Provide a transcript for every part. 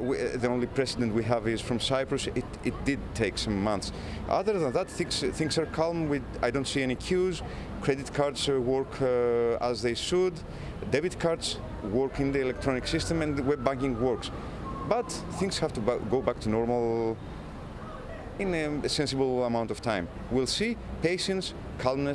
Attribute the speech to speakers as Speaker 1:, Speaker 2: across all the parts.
Speaker 1: the only precedent we have is from Cyprus. It did take some months. Other than that, things are calm. I don't see any queues. Credit cards work as they should. Debit cards work in the electronic system, and the web banking works. But things have to go back to normal in a sensible amount of time. We'll see. Patience, calmness.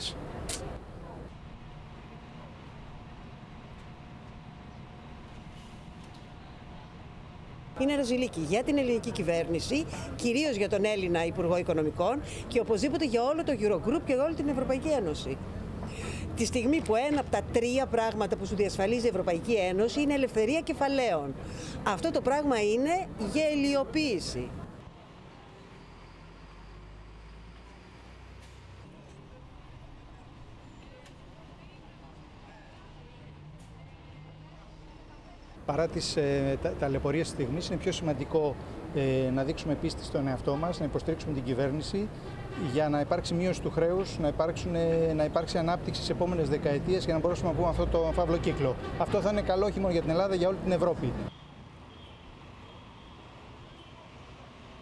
Speaker 2: Είναι ρεζιλίκι για την ελληνική κυβέρνηση, κυρίως για τον Έλληνα Υπουργό Οικονομικών και οπωσδήποτε για όλο το Eurogroup και για όλη την Ευρωπαϊκή Ένωση. Τη στιγμή που ένα από τα 3 πράγματα που σου διασφαλίζει η Ευρωπαϊκή Ένωση είναι ελευθερία κεφαλαίων. Αυτό το πράγμα είναι γελιοποίηση.
Speaker 3: Παρά τις ταλαιπωρίες της στιγμής, είναι πιο σημαντικό να δείξουμε πίστη στον εαυτό μας, να υποστηρίξουμε την κυβέρνηση για να υπάρξει μείωση του χρέους, να υπάρξει ανάπτυξη στις επόμενες δεκαετίες για να μπορέσουμε να βγούμε αυτό το φαύλο κύκλο. Αυτό θα είναι καλό όχι μόνο για την Ελλάδα, για όλη την Ευρώπη.